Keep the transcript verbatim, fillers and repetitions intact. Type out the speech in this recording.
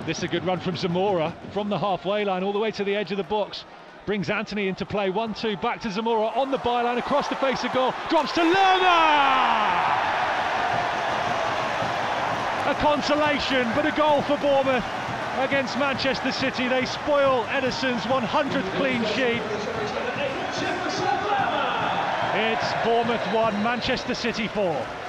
This is a good run from Zamora, from the halfway line all the way to the edge of the box. Brings Anthony into play, one two, back to Zamora, on the byline, across the face of goal, drops to Lerma! A consolation, but a goal for Bournemouth against Manchester City. They spoil Edison's one hundredth clean sheet. It's Bournemouth one, Manchester City four.